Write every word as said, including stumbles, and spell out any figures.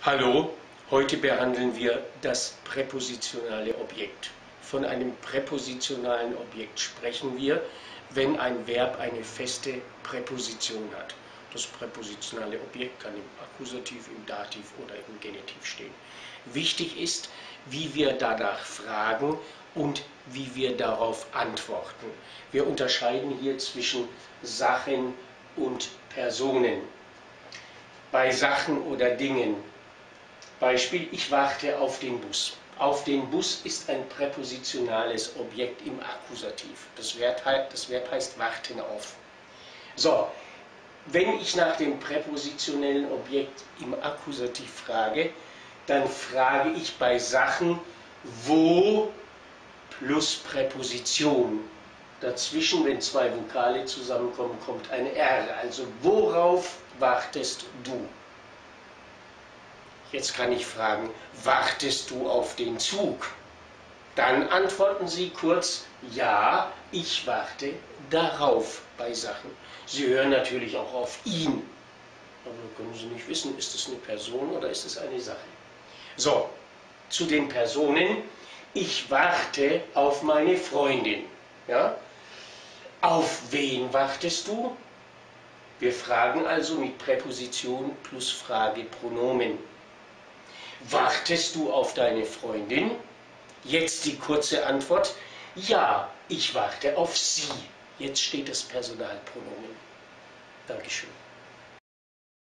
Hallo, heute behandeln wir das präpositionale Objekt. Von einem präpositionalen Objekt sprechen wir, wenn ein Verb eine feste Präposition hat. Das präpositionale Objekt kann im Akkusativ, im Dativ oder im Genitiv stehen. Wichtig ist, wie wir danach fragen und wie wir darauf antworten. Wir unterscheiden hier zwischen Sachen und Personen. Bei Sachen oder Dingen. Beispiel, ich warte auf den Bus. Auf den Bus ist ein präpositionales Objekt im Akkusativ. Das Verb, das Verb heißt warten auf. So, wenn ich nach dem präpositionellen Objekt im Akkusativ frage, dann frage ich bei Sachen wo plus Präposition. Dazwischen, wenn zwei Vokale zusammenkommen, kommt ein R. Also worauf wartest du? Jetzt kann ich fragen, wartest du auf den Zug? Dann antworten Sie kurz, ja, ich warte darauf bei Sachen. Sie hören natürlich auch auf ihn. Aber können Sie nicht wissen, ist es eine Person oder ist es eine Sache? So, zu den Personen. Ich warte auf meine Freundin. Ja? Auf wen wartest du? Wir fragen also mit Präposition plus Fragepronomen. Wartest du auf deine Freundin? Jetzt die kurze Antwort. Ja, ich warte auf sie. Jetzt steht das Personalpronomen. Dankeschön.